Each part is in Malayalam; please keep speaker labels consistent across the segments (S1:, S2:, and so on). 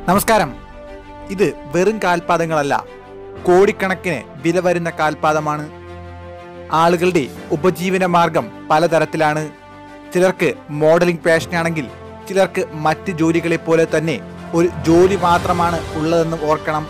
S1: നമസ്കാരം. ഇത് വെറും കാൽപാദങ്ങളല്ല, കോടിക്കണക്കിന് വില വരുന്ന കാൽപാദമാണ്. ആളുകളുടെ ഉപജീവന മാർഗം പലതരത്തിലാണ്. ചിലർക്ക് മോഡലിംഗ് പാഷനാണെങ്കിൽ ചിലർക്ക് മറ്റ് ജോലികളെ പോലെ തന്നെ ഒരു ജോലി മാത്രമാണ് ഉള്ളതെന്ന് ഓർക്കണം.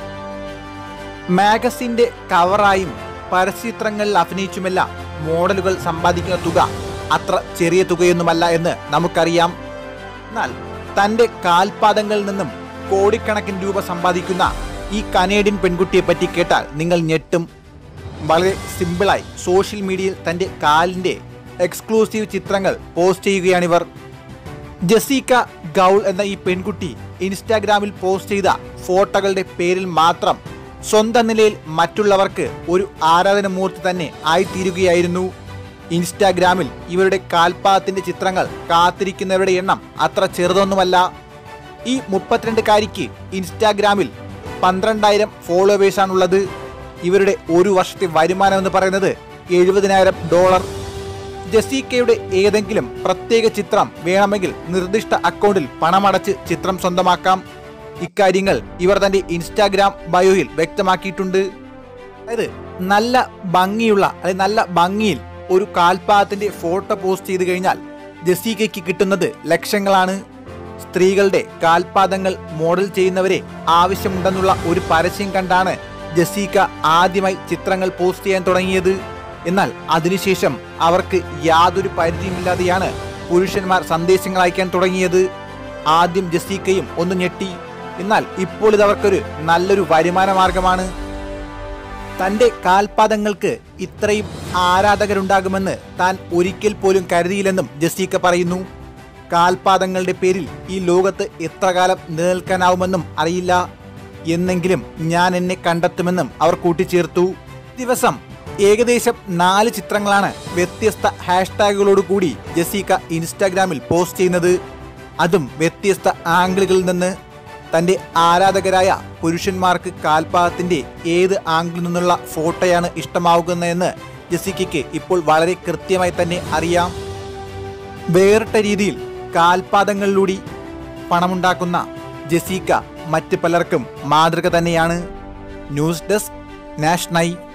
S1: മാഗസിന്റെ കവറായും പരസ്യചിത്രങ്ങളിൽ അഭിനയിച്ചുമെല്ലാം മോഡലുകൾ സമ്പാദിക്കുന്ന തുക അത്ര ചെറിയ തുകയൊന്നുമല്ല എന്ന് നമുക്കറിയാം. എന്നാൽ തന്റെ കാൽപാദങ്ങളിൽ നിന്നും കോടിക്കണക്കിന് രൂപ സമ്പാദിക്കുന്ന ഈ കനേഡിയൻ പെൺകുട്ടിയെ പറ്റി കേട്ടാൽ നിങ്ങൾ ഞെട്ടും. വളരെ സിമ്പിളായി സോഷ്യൽ മീഡിയയിൽ തന്റെ കാലിന്റെ എക്സ്ക്ലൂസീവ് ചിത്രങ്ങൾ പോസ്റ്റ് ചെയ്യുകയാണിവർ. ജെസിക്ക ഗൗൾ എന്ന ഈ പെൺകുട്ടി ഇൻസ്റ്റാഗ്രാമിൽ പോസ്റ്റ് ചെയ്ത ഫോട്ടോകളുടെ പേരിൽ മാത്രം സ്വന്തം നിലയിൽ മറ്റുള്ളവർക്ക് ഒരു ആരാധനമൂർത്തി തന്നെ ആയിത്തീരുകയായിരുന്നു. ഇൻസ്റ്റാഗ്രാമിൽ ഇവരുടെ കാൽപാദത്തിന്റെ ചിത്രങ്ങൾ കാത്തിരിക്കുന്നവരുടെ എണ്ണം അത്ര ചെറുതൊന്നുമല്ല. ഈ 32കാരിക്ക് ഇൻസ്റ്റാഗ്രാമിൽ 12,000 ഫോളോവേഴ്സാണുള്ളത്. ഇവരുടെ ഒരു വർഷത്തെ വരുമാനം എന്ന് പറയുന്നത് $70,000. ജെസിക്കയുടെ ഏതെങ്കിലും പ്രത്യേക ചിത്രം വേണമെങ്കിൽ നിർദ്ദിഷ്ട അക്കൗണ്ടിൽ പണമടച്ച് ചിത്രം സ്വന്തമാക്കാം. ഇക്കാര്യങ്ങൾ ഇവർ തന്റെ ഇൻസ്റ്റാഗ്രാം ബയോയിൽ വ്യക്തമാക്കിയിട്ടുണ്ട്. അതായത് നല്ല ഭംഗിയിൽ ഒരു കാൽപാദത്തിന്റെ ഫോട്ടോ പോസ്റ്റ് ചെയ്ത് കഴിഞ്ഞാൽ ജെസിക്കയ്ക്ക് കിട്ടുന്നത് ലക്ഷങ്ങളാണ്. സ്ത്രീകളുടെ കാൽപാദങ്ങൾ മോഡൽ ചെയ്യുന്നവരെ ആവശ്യമുണ്ടെന്നുള്ള ഒരു പരസ്യം കണ്ടാണ് ജെസിക്ക ആദ്യമായി ചിത്രങ്ങൾ പോസ്റ്റ് ചെയ്യാൻ തുടങ്ങിയത്. എന്നാൽ അതിനുശേഷം അവർക്ക് യാതൊരു പരിധിയുമില്ലാതെയാണ് പുരുഷന്മാർ സന്ദേശങ്ങൾ അയക്കാൻ തുടങ്ങിയത്. ആദ്യം ജെസിക്കയും ഒന്ന് ഞെട്ടി. എന്നാൽ ഇപ്പോൾ ഇത് അവർക്കൊരു നല്ലൊരു വരുമാന മാർഗമാണ്. തന്റെ കാൽപാദങ്ങൾക്ക് ഇത്രയും ആരാധകരുണ്ടാകുമെന്ന് താൻ ഒരിക്കൽ പോലും കരുതിയില്ലെന്നും ജെസിക്ക പറയുന്നു. കാൽപാദങ്ങളുടെ പേരിൽ ഈ ലോകത്ത് എത്ര കാലം നിലനിൽക്കാനാവുമെന്നും അറിയില്ല, എന്നെങ്കിലും ഞാൻ എന്നെ കണ്ടെത്തുമെന്നും അവർ കൂട്ടിച്ചേർത്തു. ദിവസം ഏകദേശം 4 ചിത്രങ്ങളാണ് വ്യത്യസ്ത ഹാഷ്ടാഗുകളോട് കൂടി ജെസിക്ക ഇൻസ്റ്റാഗ്രാമിൽ പോസ്റ്റ് ചെയ്യുന്നത്. അതും വ്യത്യസ്ത ആംഗിളുകളിൽ നിന്ന്. തന്റെ ആരാധകരായ പുരുഷന്മാർക്ക് കാൽപാദത്തിന്റെ ഏത് ആംഗിളിൽ നിന്നുള്ള ഫോട്ടോയാണ് ഇഷ്ടമാവുന്നതെന്ന് ജെസിക്കയ്ക്ക് ഇപ്പോൾ വളരെ കൃത്യമായി തന്നെ അറിയാം. വേറിട്ട രീതിയിൽ കാൽപാദങ്ങളിലൂടെ പണമുണ്ടാക്കുന്ന ജെസിക്ക മറ്റ് പലർക്കും മാതൃക തന്നെയാണ്. News desk national.